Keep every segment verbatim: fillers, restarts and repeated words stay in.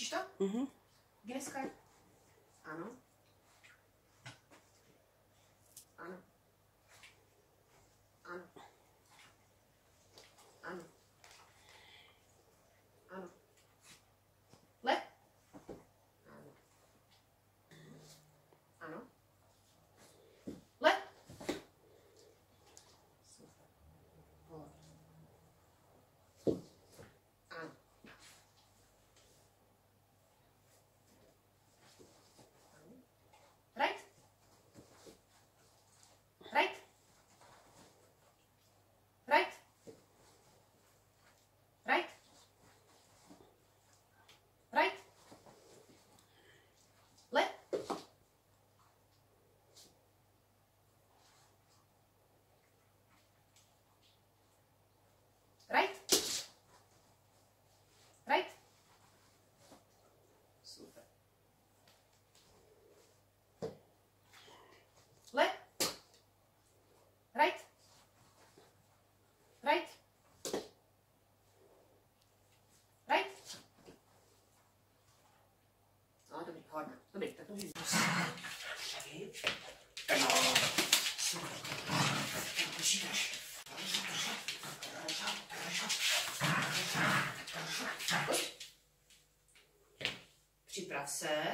Pustíš to? Mhm. Guinnesska? Ano. Ano. Ano. Ano. Ano. Let. Ano. Ano. Let. Super. Pohodě. Ano. Right? Right? Right? Right? Right? Let. Right? Right? Super. Let. Right? Right? Right? No, dobrý, hodně. Dobrý, tak můžeš. Připrav se.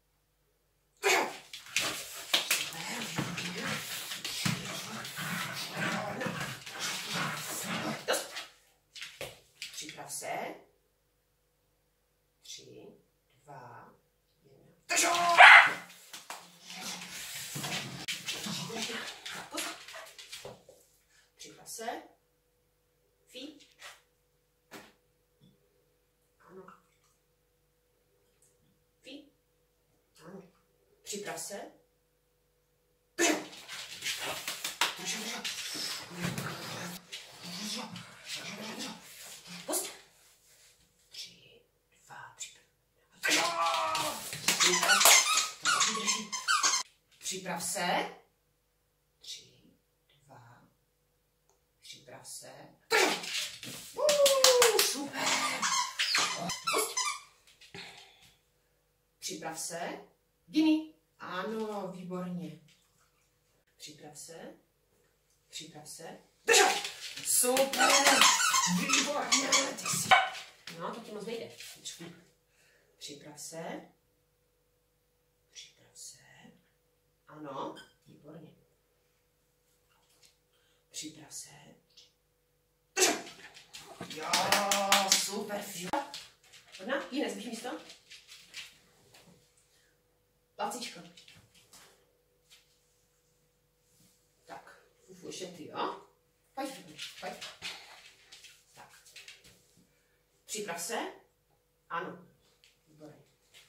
Připrav se. Tři, dva, jedna. Připrav se. Fí. Ano. Fí. Ano. Připrav se. Pust. Tři, dva, připrav. Připrav se. Tři, dva, připrav se. Uh, super. Pust. Připrav se. Gini. Ano, výborně. Připrav se. Připrav se. Super. Výborně. No, to ti moc nejde. Připrav se. Připrav se. Ano, výborně. Připrav se. Jo, super. Hodná, Guinness, víš místo? Lacíčko. Tak, Fufu, ještě ty, jo? Pojď, pojď. Tak. Připrav se. Ano. Výborně.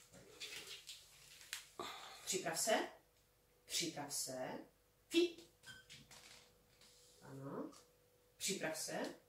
Připrav se. Připrav se. Fí. Ano. Připrav se.